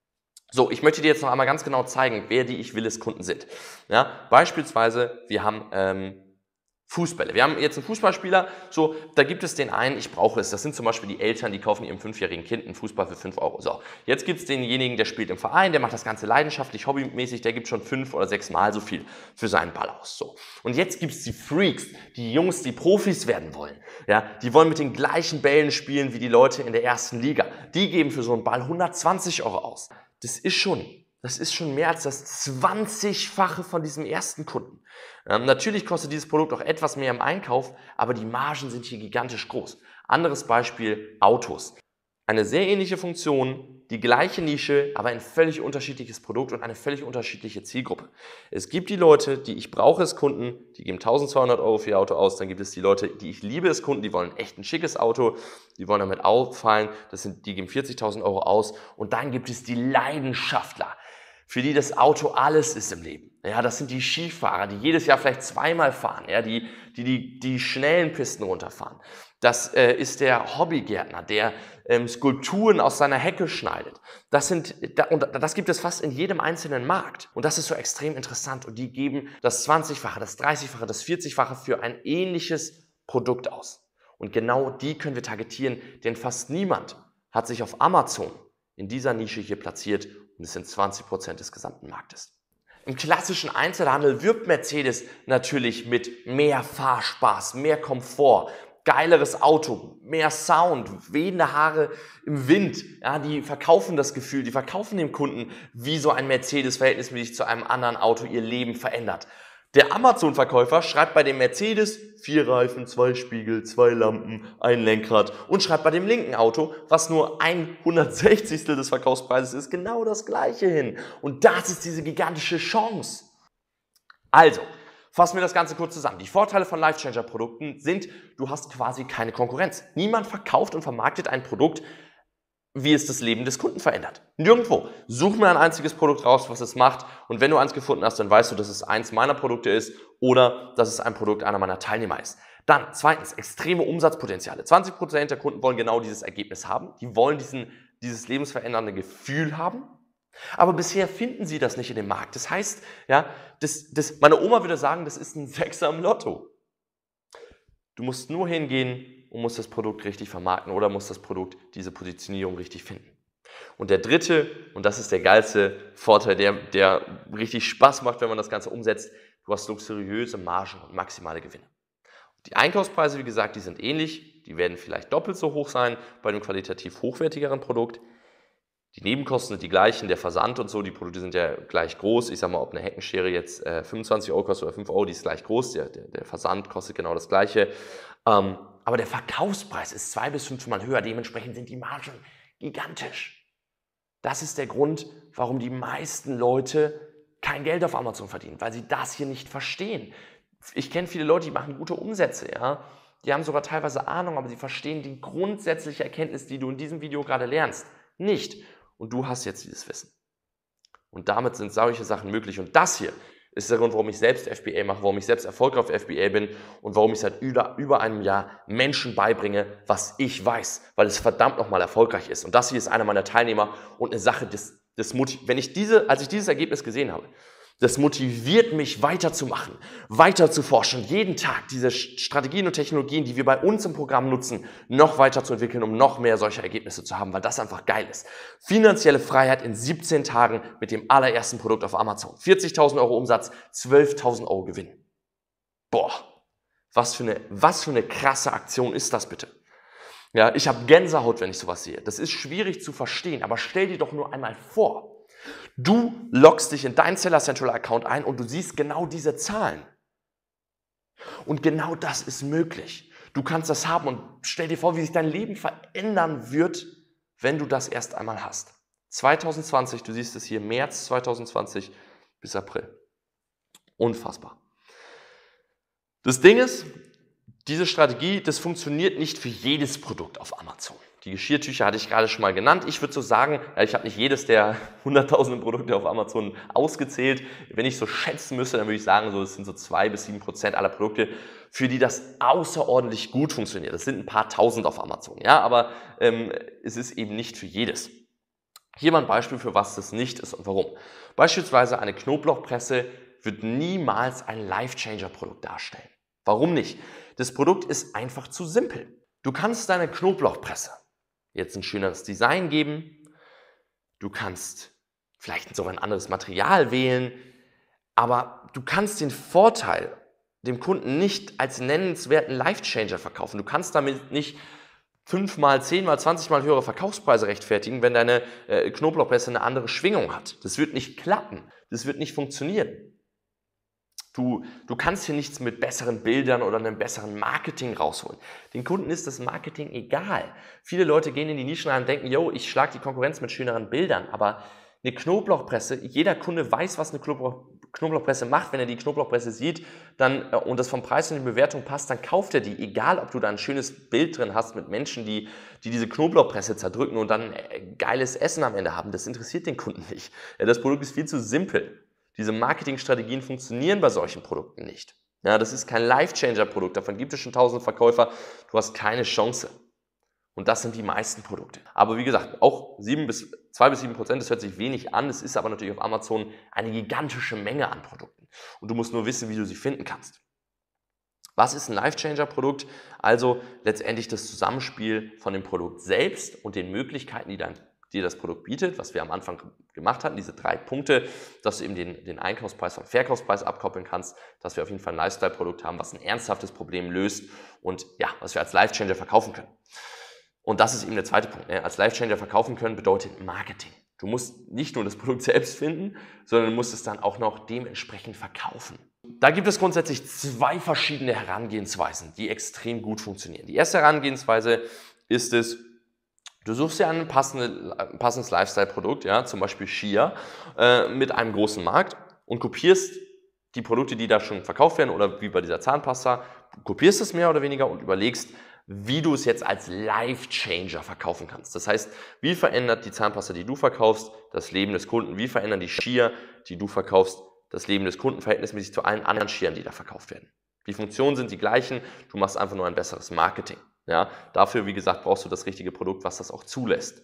So, ich möchte dir jetzt noch einmal ganz genau zeigen, wer die Ich Will Es Kunden sind. Ja, beispielsweise, wir haben ähm, Fußbälle. Wir haben jetzt einen Fußballspieler, so, da gibt es den einen, ich brauche es. Das sind zum Beispiel die Eltern, die kaufen ihrem fünfjährigen Kind einen Fußball für fünf Euro. So, jetzt gibt es denjenigen, der spielt im Verein, der macht das Ganze leidenschaftlich, hobbymäßig, der gibt schon fünf oder sechs Mal so viel für seinen Ball aus. So. Und jetzt gibt es die Freaks, die Jungs, die Profis werden wollen. Ja, die wollen mit den gleichen Bällen spielen wie die Leute in der ersten Liga. Die geben für so einen Ball hundertzwanzig Euro aus. Das ist schon, das ist schon mehr als das zwanzigfache von diesem ersten Kunden. Ähm, natürlich kostet dieses Produkt auch etwas mehr im Einkauf, aber die Margen sind hier gigantisch groß. Anderes Beispiel, Autos. Eine sehr ähnliche Funktion, die gleiche Nische, aber ein völlig unterschiedliches Produkt und eine völlig unterschiedliche Zielgruppe. Es gibt die Leute, die ich brauche es Kunden, die geben eintausendzweihundert Euro für ihr Auto aus. Dann gibt es die Leute, die ich liebe es Kunden, die wollen echt ein schickes Auto, die wollen damit auffallen, das sind, die geben vierzigtausend Euro aus. Und dann gibt es die Leidenschaftler, für die das Auto alles ist im Leben. Ja, das sind die Skifahrer, die jedes Jahr vielleicht zweimal fahren, ja, die, die, die, die schnellen Pisten runterfahren. Das äh, ist der Hobbygärtner, der ähm, Skulpturen aus seiner Hecke schneidet. Das sind, da, und das gibt es fast in jedem einzelnen Markt. Und das ist so extrem interessant. Und die geben das zwanzigfache, das dreißigfache, das vierzigfache für ein ähnliches Produkt aus. Und genau die können wir targetieren, denn fast niemand hat sich auf Amazon in dieser Nische hier platziert. Und es sind zwanzig Prozent des gesamten Marktes. Im klassischen Einzelhandel wirbt Mercedes natürlich mit mehr Fahrspaß, mehr Komfort, geileres Auto, mehr Sound, wehende Haare im Wind. Ja, die verkaufen das Gefühl, die verkaufen dem Kunden, wie so ein Mercedes verhältnismäßig zu einem anderen Auto ihr Leben verändert. Der Amazon-Verkäufer schreibt bei dem Mercedes vier Reifen, zwei Spiegel, zwei Lampen, ein Lenkrad und schreibt bei dem linken Auto, was nur ein hundertsechzigstel des Verkaufspreises ist, genau das gleiche hin. Und das ist diese gigantische Chance. Also, fassen wir das Ganze kurz zusammen. Die Vorteile von Life-Changer-Produkten sind, du hast quasi keine Konkurrenz. Niemand verkauft und vermarktet ein Produkt, wie es das Leben des Kunden verändert. Nirgendwo. Such mir ein einziges Produkt raus, was es macht. Und wenn du eins gefunden hast, dann weißt du, dass es eins meiner Produkte ist oder dass es ein Produkt einer meiner Teilnehmer ist. Dann zweitens, extreme Umsatzpotenziale. zwanzig Prozent der Kunden wollen genau dieses Ergebnis haben. Die wollen diesen, dieses lebensverändernde Gefühl haben. Aber bisher finden sie das nicht in dem Markt. Das heißt, ja, das, das, meine Oma würde sagen, das ist ein Sechser im Lotto. Du musst nur hingehen und musst das Produkt richtig vermarkten oder musst das Produkt, diese Positionierung richtig finden. Und der dritte, und das ist der geilste Vorteil, der, der richtig Spaß macht, wenn man das Ganze umsetzt, du hast luxuriöse Margen und maximale Gewinne. Die Einkaufspreise, wie gesagt, die sind ähnlich, die werden vielleicht doppelt so hoch sein bei einem qualitativ hochwertigeren Produkt. Die Nebenkosten sind die gleichen, der Versand und so, die Produkte sind ja gleich groß. Ich sag mal, ob eine Heckenschere jetzt äh, fünfundzwanzig Euro kostet oder fünf Euro, die ist gleich groß. Der, der, der Versand kostet genau das Gleiche. Ähm, aber der Verkaufspreis ist zwei bis fünfmal höher. Dementsprechend sind die Margen gigantisch. Das ist der Grund, warum die meisten Leute kein Geld auf Amazon verdienen, weil sie das hier nicht verstehen. Ich kenne viele Leute, die machen gute Umsätze, ja. Die haben sogar teilweise Ahnung, aber sie verstehen die grundsätzliche Erkenntnis, die du in diesem Video gerade lernst, nicht. Und du hast jetzt dieses Wissen. Und damit sind solche Sachen möglich. Und das hier ist der Grund, warum ich selbst F B A mache, warum ich selbst erfolgreich auf F B A bin und warum ich seit über, über einem Jahr Menschen beibringe, was ich weiß, weil es verdammt nochmal erfolgreich ist. Und das hier ist einer meiner Teilnehmer und eine Sache, das, das wenn ich diese, als ich dieses Ergebnis gesehen habe, das motiviert mich weiterzumachen, weiter zu forschen, jeden Tag diese Strategien und Technologien, die wir bei uns im Programm nutzen, noch weiterzuentwickeln, um noch mehr solcher Ergebnisse zu haben, weil das einfach geil ist. Finanzielle Freiheit in siebzehn Tagen mit dem allerersten Produkt auf Amazon. vierzigtausend Euro Umsatz, zwölftausend Euro Gewinn. Boah, was für eine, was für eine krasse Aktion ist das bitte? Ja, ich habe Gänsehaut, wenn ich sowas sehe. Das ist schwierig zu verstehen, aber stell dir doch nur einmal vor, du loggst dich in deinen Seller Central Account ein und du siehst genau diese Zahlen. Und genau das ist möglich. Du kannst das haben und stell dir vor, wie sich dein Leben verändern wird, wenn du das erst einmal hast. zwanzig zwanzig, du siehst es hier, März zwanzig zwanzig bis April. Unfassbar. Das Ding ist, diese Strategie, das funktioniert nicht für jedes Produkt auf Amazon. Die Geschirrtücher hatte ich gerade schon mal genannt. Ich würde so sagen, ich habe nicht jedes der hunderttausenden Produkte auf Amazon ausgezählt. Wenn ich so schätzen müsste, dann würde ich sagen, so, es sind so zwei bis sieben Prozent aller Produkte, für die das außerordentlich gut funktioniert. Das sind ein paar tausend auf Amazon, ja, aber ähm, es ist eben nicht für jedes. Hier mal ein Beispiel, für was das nicht ist und warum. Beispielsweise eine Knoblauchpresse wird niemals ein Life-Changer-Produkt darstellen. Warum nicht? Das Produkt ist einfach zu simpel. Du kannst deiner Knoblauchpresse jetzt ein schöneres Design geben, du kannst vielleicht sogar ein anderes Material wählen, aber du kannst den Vorteil dem Kunden nicht als nennenswerten Life-Changer verkaufen. Du kannst damit nicht fünfmal, zehnmal, zwanzigmal höhere Verkaufspreise rechtfertigen, wenn deine äh, Knoblauchpresse eine andere Schwingung hat. Das wird nicht klappen, das wird nicht funktionieren. Du, du kannst hier nichts mit besseren Bildern oder einem besseren Marketing rausholen. Den Kunden ist das Marketing egal. Viele Leute gehen in die Nischen rein und denken, yo, ich schlage die Konkurrenz mit schöneren Bildern, aber eine Knoblauchpresse, jeder Kunde weiß, was eine Knoblauch, Knoblauchpresse macht. Wenn er die Knoblauchpresse sieht dann, und das vom Preis und die Bewertung passt, dann kauft er die. Egal, ob du da ein schönes Bild drin hast mit Menschen, die, die diese Knoblauchpresse zerdrücken und dann geiles Essen am Ende haben. Das interessiert den Kunden nicht. Ja, das Produkt ist viel zu simpel. Diese Marketingstrategien funktionieren bei solchen Produkten nicht. Ja, das ist kein Life-Changer-Produkt. Davon gibt es schon tausend Verkäufer. Du hast keine Chance. Und das sind die meisten Produkte. Aber wie gesagt, auch zwei bis sieben Prozent, das hört sich wenig an. Es ist aber natürlich auf Amazon eine gigantische Menge an Produkten. Und du musst nur wissen, wie du sie finden kannst. Was ist ein Life-Changer-Produkt? Also letztendlich das Zusammenspiel von dem Produkt selbst und den Möglichkeiten, die dein dir das Produkt bietet, was wir am Anfang gemacht hatten, diese drei Punkte, dass du eben den, den Einkaufspreis vom Verkaufspreis abkoppeln kannst, dass wir auf jeden Fall ein Lifestyle-Produkt haben, was ein ernsthaftes Problem löst und ja, was wir als Life-Changer verkaufen können. Und das ist eben der zweite Punkt. Ne? Als Life-Changer verkaufen können bedeutet Marketing. Du musst nicht nur das Produkt selbst finden, sondern du musst es dann auch noch dementsprechend verkaufen. Da gibt es grundsätzlich zwei verschiedene Herangehensweisen, die extrem gut funktionieren. Die erste Herangehensweise ist es, du suchst dir ein passendes Lifestyle-Produkt, ja, zum Beispiel Shea, äh, mit einem großen Markt und kopierst die Produkte, die da schon verkauft werden oder wie bei dieser Zahnpasta, kopierst es mehr oder weniger und überlegst, wie du es jetzt als Life-Changer verkaufen kannst. Das heißt, wie verändert die Zahnpasta, die du verkaufst, das Leben des Kunden? Wie verändern die Shea, die du verkaufst, das Leben des Kunden verhältnismäßig zu allen anderen Shearen, die da verkauft werden? Die Funktionen sind die gleichen, du machst einfach nur ein besseres Marketing. Ja, dafür, wie gesagt, brauchst du das richtige Produkt, was das auch zulässt.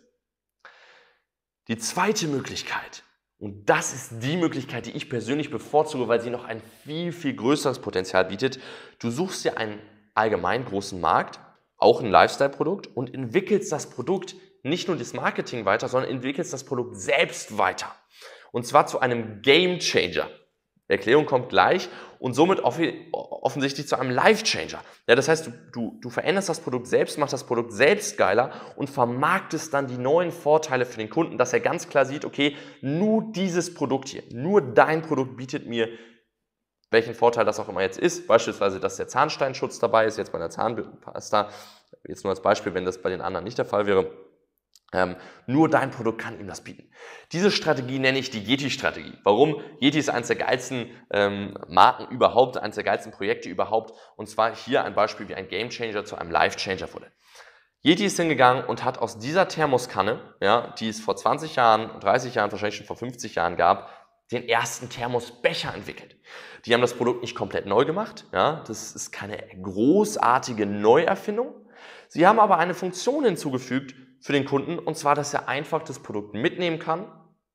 Die zweite Möglichkeit, und das ist die Möglichkeit, die ich persönlich bevorzuge, weil sie noch ein viel, viel größeres Potenzial bietet, du suchst dir einen allgemein großen Markt, auch ein Lifestyle-Produkt und entwickelst das Produkt, nicht nur das Marketing weiter, sondern entwickelst das Produkt selbst weiter. Und zwar zu einem Game Changer. Erklärung kommt gleich und somit offensichtlich zu einem Life-Changer. Ja, das heißt, du, du, du veränderst das Produkt selbst, machst das Produkt selbst geiler und vermarktest dann die neuen Vorteile für den Kunden, dass er ganz klar sieht, okay, nur dieses Produkt hier, nur dein Produkt bietet mir, welchen Vorteil das auch immer jetzt ist, beispielsweise, dass der Zahnsteinschutz dabei ist, jetzt bei der Zahnpasta, jetzt nur als Beispiel, wenn das bei den anderen nicht der Fall wäre. Ähm, nur dein Produkt kann ihm das bieten. Diese Strategie nenne ich die Yeti-Strategie. Warum? Yeti ist eines der geilsten ähm, Marken überhaupt, eines der geilsten Projekte überhaupt. Und zwar hier ein Beispiel, wie ein Gamechanger zu einem Life-Changer wurde. Yeti ist hingegangen und hat aus dieser Thermoskanne, ja, die es vor zwanzig Jahren, dreißig Jahren, wahrscheinlich schon vor fünfzig Jahren gab, den ersten Thermosbecher entwickelt. Die haben das Produkt nicht komplett neu gemacht. Ja, das ist keine großartige Neuerfindung. Sie haben aber eine Funktion hinzugefügt für den Kunden, und zwar, dass er einfach das Produkt mitnehmen kann,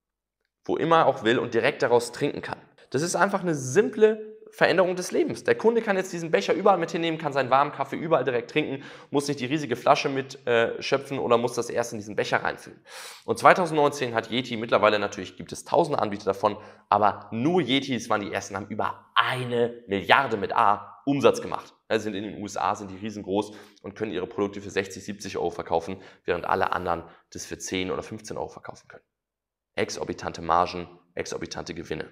wo immer er auch will und direkt daraus trinken kann. Das ist einfach eine simple Veränderung des Lebens. Der Kunde kann jetzt diesen Becher überall mit hinnehmen, kann seinen warmen Kaffee überall direkt trinken, muss nicht die riesige Flasche mit äh, schöpfen oder muss das erst in diesen Becher reinfüllen. Und zwanzig neunzehn hat Yeti, mittlerweile natürlich gibt es tausende Anbieter davon, aber nur Yeti, das waren die ersten, haben über eine Milliarde mit A Umsatz gemacht. Also sind in den U S A, sind die riesengroß und können ihre Produkte für sechzig, siebzig Euro verkaufen, während alle anderen das für zehn oder fünfzehn Euro verkaufen können. Exorbitante Margen, exorbitante Gewinne.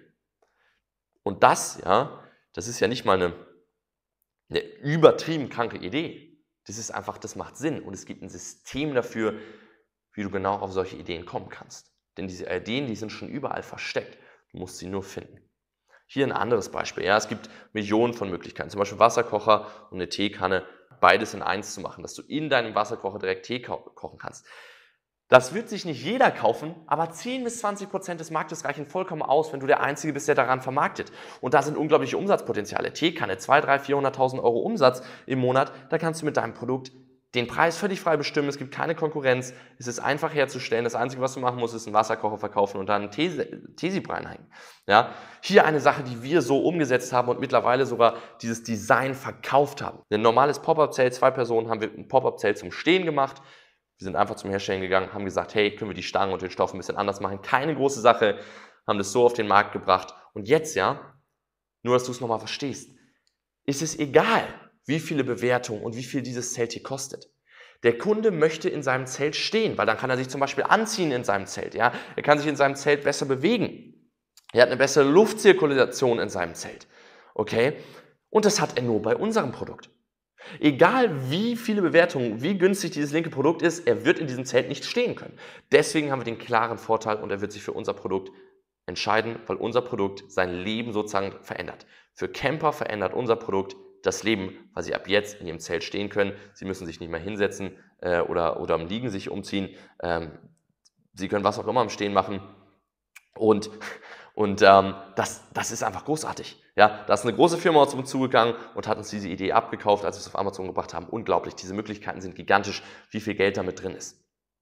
Und das, ja, das ist ja nicht mal eine, eine übertrieben kranke Idee. Das ist einfach, das macht Sinn und es gibt ein System dafür, wie du genau auf solche Ideen kommen kannst. Denn diese Ideen, die sind schon überall versteckt. Du musst sie nur finden. Hier ein anderes Beispiel. Ja, es gibt Millionen von Möglichkeiten, zum Beispiel Wasserkocher und eine Teekanne, beides in eins zu machen, dass du in deinem Wasserkocher direkt Tee ko kochen kannst. Das wird sich nicht jeder kaufen, aber zehn bis zwanzig Prozent des Marktes reichen vollkommen aus, wenn du der Einzige bist, der daran vermarktet. Und da sind unglaubliche Umsatzpotenziale. Teekanne, zweihunderttausend, dreihunderttausend, vierhunderttausend Euro Umsatz im Monat, da kannst du mit deinem Produkt den Preis völlig frei bestimmen, es gibt keine Konkurrenz, es ist einfach herzustellen, das Einzige, was du machen musst, ist einen Wasserkocher verkaufen und dann einen Tesi-Brei reinhängen. Ja? Hier eine Sache, die wir so umgesetzt haben und mittlerweile sogar dieses Design verkauft haben. Ein normales Pop-Up-Zelt, zwei Personen, haben wir ein Pop-Up-Zelt zum Stehen gemacht. Wir sind einfach zum Herstellen gegangen, haben gesagt, hey, können wir die Stangen und den Stoff ein bisschen anders machen? Keine große Sache, haben das so auf den Markt gebracht. Und jetzt, ja, nur dass du es nochmal verstehst, ist es egal, wie viele Bewertungen und wie viel dieses Zelt hier kostet. Der Kunde möchte in seinem Zelt stehen, weil dann kann er sich zum Beispiel anziehen in seinem Zelt. Ja? Er kann sich in seinem Zelt besser bewegen. Er hat eine bessere Luftzirkulation in seinem Zelt. Okay? Und das hat er nur bei unserem Produkt. Egal wie viele Bewertungen, wie günstig dieses linke Produkt ist, er wird in diesem Zelt nicht stehen können. Deswegen haben wir den klaren Vorteil und er wird sich für unser Produkt entscheiden, weil unser Produkt sein Leben sozusagen verändert. Für Camper verändert unser Produkt das Leben, weil sie ab jetzt in ihrem Zelt stehen können. Sie müssen sich nicht mehr hinsetzen äh, oder, oder am Liegen sich umziehen. Ähm, sie können was auch immer im Stehen machen. Und, und ähm, das, das ist einfach großartig. Ja, da ist eine große Firma auf uns zugegangen und hat uns diese Idee abgekauft, als wir es auf Amazon gebracht haben. Unglaublich, diese Möglichkeiten sind gigantisch, wie viel Geld damit drin ist.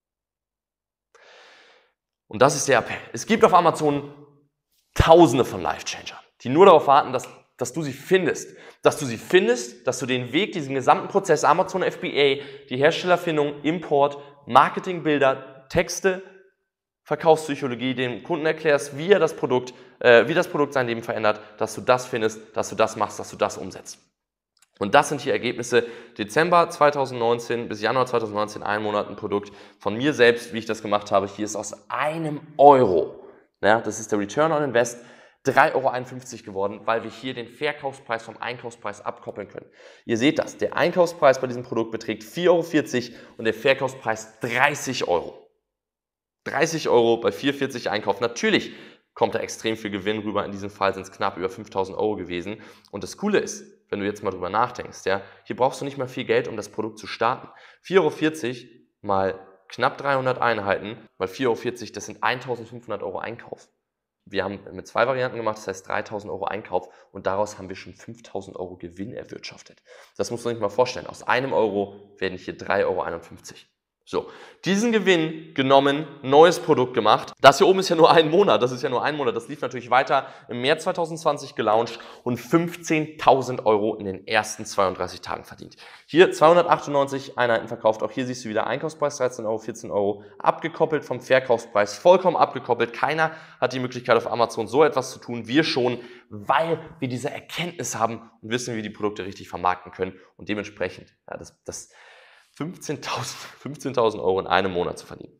Und das ist der Appell. Es gibt auf Amazon Tausende von Life-Changern, die nur darauf warten, dass, dass du sie findest. Dass du sie findest, dass du den Weg, diesen gesamten Prozess Amazon F B A, die Herstellerfindung, Import, Marketingbilder, Texte, Verkaufspsychologie, dem Kunden erklärst, wie er das Produkt, äh, wie das Produkt sein Leben verändert, dass du das findest, dass du das machst, dass du das umsetzt. Und das sind die Ergebnisse. Dezember zweitausendneunzehn bis Januar zweitausendneunzehn, ein Monat ein Produkt von mir selbst, wie ich das gemacht habe. Hier ist aus einem Euro, ja, das ist der Return on Invest, drei Euro einundfünfzig geworden, weil wir hier den Verkaufspreis vom Einkaufspreis abkoppeln können. Ihr seht das, der Einkaufspreis bei diesem Produkt beträgt vier Euro vierzig und der Verkaufspreis dreißig Euro. dreißig Euro bei vier Euro vierzig Einkauf. Natürlich kommt da extrem viel Gewinn rüber. In diesem Fall sind es knapp über fünftausend Euro gewesen. Und das Coole ist, wenn du jetzt mal drüber nachdenkst, ja, hier brauchst du nicht mal viel Geld, um das Produkt zu starten. vier Euro vierzig mal knapp dreihundert Einheiten, mal vier Euro vierzig, das sind eintausendfünfhundert Euro Einkauf. Wir haben mit zwei Varianten gemacht, das heißt dreitausend Euro Einkauf und daraus haben wir schon fünftausend Euro Gewinn erwirtschaftet. Das musst du dir nicht mal vorstellen. Aus einem Euro werden hier drei Euro einundfünfzig. So, diesen Gewinn genommen, neues Produkt gemacht. Das hier oben ist ja nur ein Monat, das ist ja nur ein Monat. Das lief natürlich weiter, im März zweitausendzwanzig gelauncht und fünfzehntausend Euro in den ersten zweiunddreißig Tagen verdient. Hier zweihundertachtundneunzig Einheiten verkauft, auch hier siehst du wieder Einkaufspreis dreizehn Euro, vierzehn Euro, abgekoppelt vom Verkaufspreis, vollkommen abgekoppelt. Keiner hat die Möglichkeit auf Amazon so etwas zu tun, wir schon, weil wir diese Erkenntnis haben und wissen, wie wir die Produkte richtig vermarkten können und dementsprechend, ja, das, das fünfzehntausend Euro in einem Monat zu verdienen.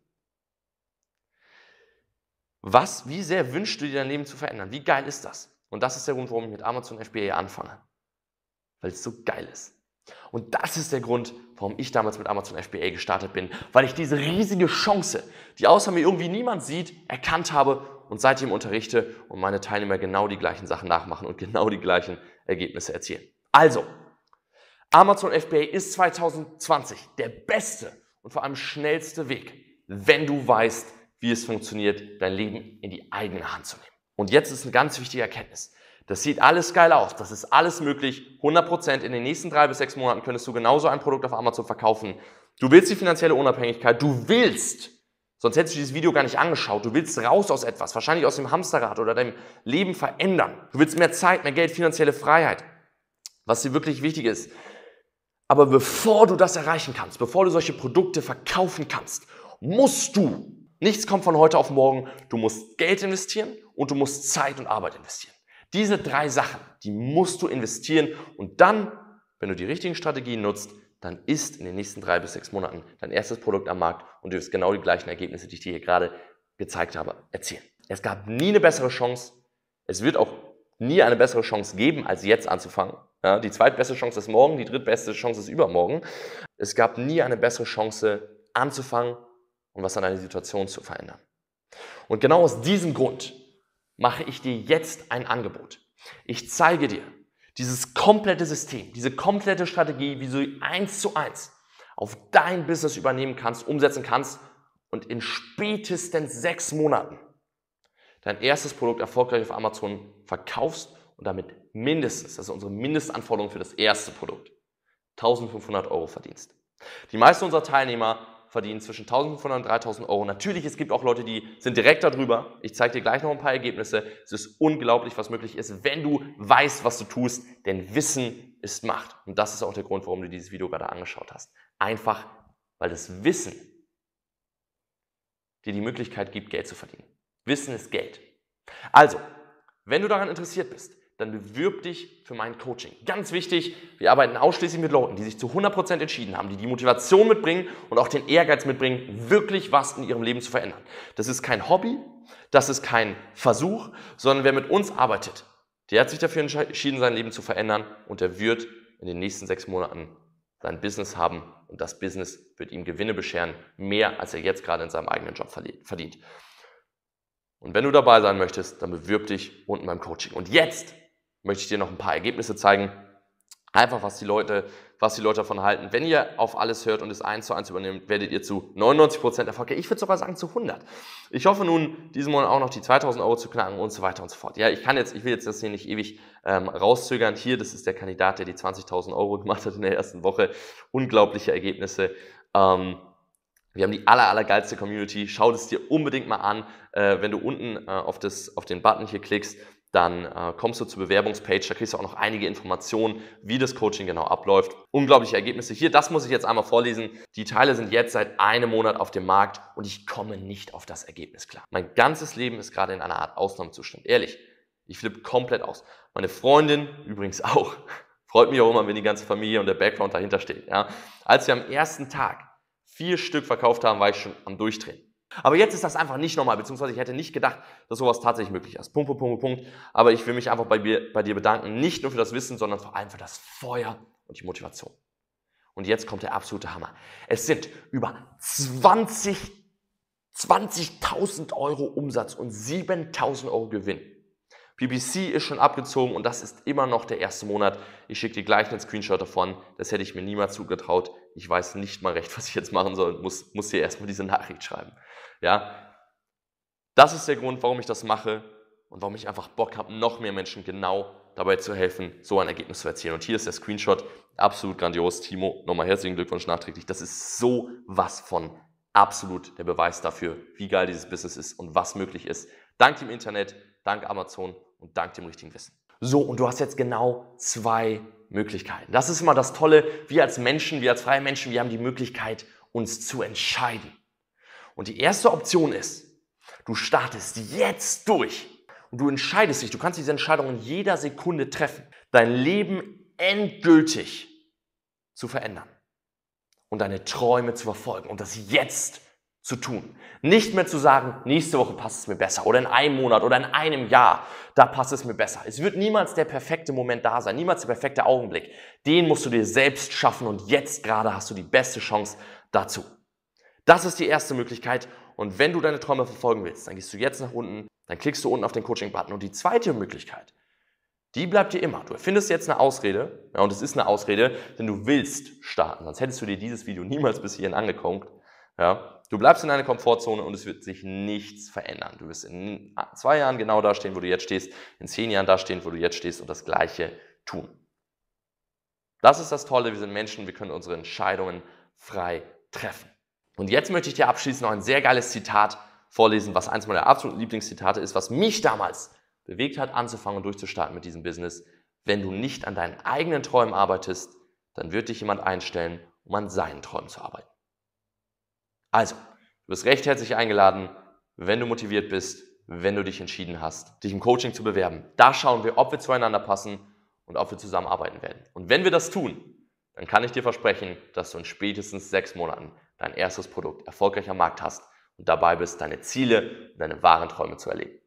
Was, wie sehr wünschst du dir dein Leben zu verändern? Wie geil ist das? Und das ist der Grund, warum ich mit Amazon F B A anfange. Weil es so geil ist. Und das ist der Grund, warum ich damals mit Amazon F B A gestartet bin. Weil ich diese riesige Chance, die außer mir irgendwie niemand sieht, erkannt habe und seitdem unterrichte und meine Teilnehmer genau die gleichen Sachen nachmachen und genau die gleichen Ergebnisse erzielen. Also, Amazon F B A ist zweitausendzwanzig der beste und vor allem schnellste Weg, wenn du weißt, wie es funktioniert, dein Leben in die eigene Hand zu nehmen. Und jetzt ist eine ganz wichtige Erkenntnis. Das sieht alles geil aus, das ist alles möglich, hundert Prozent. In den nächsten drei bis sechs Monaten könntest du genauso ein Produkt auf Amazon verkaufen. Du willst die finanzielle Unabhängigkeit, du willst, sonst hättest du dieses Video gar nicht angeschaut, du willst raus aus etwas, wahrscheinlich aus dem Hamsterrad oder deinem Leben verändern. Du willst mehr Zeit, mehr Geld, finanzielle Freiheit, was dir wirklich wichtig ist. Aber bevor du das erreichen kannst, bevor du solche Produkte verkaufen kannst, musst du, nichts kommt von heute auf morgen, du musst Geld investieren und du musst Zeit und Arbeit investieren. Diese drei Sachen, die musst du investieren und dann, wenn du die richtigen Strategien nutzt, dann ist in den nächsten drei bis sechs Monaten dein erstes Produkt am Markt und du wirst genau die gleichen Ergebnisse, die ich dir hier gerade gezeigt habe, erzielen. Es gab nie eine bessere Chance, es wird auch nie eine bessere Chance geben, als jetzt anzufangen. Ja, die zweitbeste Chance ist morgen, die drittbeste Chance ist übermorgen. Es gab nie eine bessere Chance anzufangen und was an deiner Situation zu verändern. Und genau aus diesem Grund mache ich dir jetzt ein Angebot. Ich zeige dir dieses komplette System, diese komplette Strategie, wie du eins zu eins auf dein Business übernehmen kannst, umsetzen kannst und in spätestens sechs Monaten dein erstes Produkt erfolgreich auf Amazon verkaufst und damit mindestens, das ist unsere Mindestanforderung für das erste Produkt, eintausendfünfhundert Euro verdienst. Die meisten unserer Teilnehmer verdienen zwischen eintausendfünfhundert und dreitausend Euro. Natürlich, es gibt auch Leute, die sind direkt darüber. Ich zeige dir gleich noch ein paar Ergebnisse. Es ist unglaublich, was möglich ist, wenn du weißt, was du tust, denn Wissen ist Macht. Und das ist auch der Grund, warum du dieses Video gerade angeschaut hast. Einfach, weil das Wissen dir die Möglichkeit gibt, Geld zu verdienen. Wissen ist Geld. Also, wenn du daran interessiert bist, dann bewirb dich für mein Coaching. Ganz wichtig, wir arbeiten ausschließlich mit Leuten, die sich zu hundert Prozent entschieden haben, die die Motivation mitbringen und auch den Ehrgeiz mitbringen, wirklich was in ihrem Leben zu verändern. Das ist kein Hobby, das ist kein Versuch, sondern wer mit uns arbeitet, der hat sich dafür entschieden, sein Leben zu verändern und der wird in den nächsten sechs Monaten sein Business haben und das Business wird ihm Gewinne bescheren, mehr als er jetzt gerade in seinem eigenen Job verdient. Und wenn du dabei sein möchtest, dann bewirb dich unten beim Coaching. Und jetzt möchte ich dir noch ein paar Ergebnisse zeigen, einfach was die Leute, was die Leute davon halten. Wenn ihr auf alles hört und es eins zu eins übernehmt, werdet ihr zu neunundneunzig Prozent erfolgreich. Ich würde sogar sagen zu hundert. Ich hoffe nun, diesen Monat auch noch die zweitausend Euro zu knacken und so weiter und so fort. Ja, ich kann jetzt, ich will jetzt das hier nicht ewig ähm, rauszögern. Hier, das ist der Kandidat, der die zwanzigtausend Euro gemacht hat in der ersten Woche. Unglaubliche Ergebnisse. Ähm, Wir haben die aller, aller geilste Community. Schau es dir unbedingt mal an. Äh, wenn du unten äh, auf, das, auf den Button hier klickst, dann äh, kommst du zur Bewerbungspage. Da kriegst du auch noch einige Informationen, wie das Coaching genau abläuft. Unglaubliche Ergebnisse hier. Das muss ich jetzt einmal vorlesen. Die Teile sind jetzt seit einem Monat auf dem Markt und ich komme nicht auf das Ergebnis klar. Mein ganzes Leben ist gerade in einer Art Ausnahmezustand. Ehrlich, ich flippe komplett aus. Meine Freundin übrigens auch. Freut mich auch immer, wenn die ganze Familie und der Background dahinter steht. Ja. Als wir am ersten Tag vier Stück verkauft haben, war ich schon am Durchdrehen. Aber jetzt ist das einfach nicht normal, beziehungsweise ich hätte nicht gedacht, dass sowas tatsächlich möglich ist. Punkt, Punkt, Punkt, Punkt. Aber ich will mich einfach bei dir, bei dir bedanken, nicht nur für das Wissen, sondern vor allem für das Feuer und die Motivation. Und jetzt kommt der absolute Hammer. Es sind über zwanzig, zwanzigtausend Euro Umsatz und siebentausend Euro Gewinn. P P C ist schon abgezogen und das ist immer noch der erste Monat. Ich schicke dir gleich einen Screenshot davon. Das hätte ich mir niemals zugetraut. Ich weiß nicht mal recht, was ich jetzt machen soll. Muss, muss dir erstmal diese Nachricht schreiben. Ja, das ist der Grund, warum ich das mache und warum ich einfach Bock habe, noch mehr Menschen genau dabei zu helfen, so ein Ergebnis zu erzielen. Und hier ist der Screenshot. Absolut grandios. Timo, nochmal herzlichen Glückwunsch nachträglich. Das ist so was von absolut der Beweis dafür, wie geil dieses Business ist und was möglich ist. Dank dem Internet, dank Amazon und dank dem richtigen Wissen. So, und du hast jetzt genau zwei Möglichkeiten. Das ist immer das Tolle. Wir als Menschen, wir als freie Menschen, wir haben die Möglichkeit, uns zu entscheiden. Und die erste Option ist, du startest jetzt durch und du entscheidest dich, du kannst diese Entscheidung in jeder Sekunde treffen, dein Leben endgültig zu verändern und deine Träume zu verfolgen und das jetzt zu tun. Nicht mehr zu sagen, nächste Woche passt es mir besser oder in einem Monat oder in einem Jahr, da passt es mir besser. Es wird niemals der perfekte Moment da sein, niemals der perfekte Augenblick. Den musst du dir selbst schaffen und jetzt gerade hast du die beste Chance dazu. Das ist die erste Möglichkeit und wenn du deine Träume verfolgen willst, dann gehst du jetzt nach unten, dann klickst du unten auf den Coaching-Button und die zweite Möglichkeit, die bleibt dir immer. Du erfindest jetzt eine Ausrede, ja, und es ist eine Ausrede, denn du willst starten, sonst hättest du dir dieses Video niemals bis hierhin angeguckt. Ja. Du bleibst in deiner Komfortzone und es wird sich nichts verändern. Du wirst in zwei Jahren genau da stehen, wo du jetzt stehst, in zehn Jahren da stehen, wo du jetzt stehst und das Gleiche tun. Das ist das Tolle, wir sind Menschen, wir können unsere Entscheidungen frei treffen. Und jetzt möchte ich dir abschließend noch ein sehr geiles Zitat vorlesen, was eins meiner absoluten Lieblingszitate ist, was mich damals bewegt hat, anzufangen und durchzustarten mit diesem Business. Wenn du nicht an deinen eigenen Träumen arbeitest, dann wird dich jemand einstellen, um an seinen Träumen zu arbeiten. Also, du bist recht herzlich eingeladen, wenn du motiviert bist, wenn du dich entschieden hast, dich im Coaching zu bewerben. Da schauen wir, ob wir zueinander passen und ob wir zusammenarbeiten werden. Und wenn wir das tun, dann kann ich dir versprechen, dass du in spätestens sechs Monaten dein erstes Produkt erfolgreich am Markt hast und dabei bist, deine Ziele und deine wahren Träume zu erleben.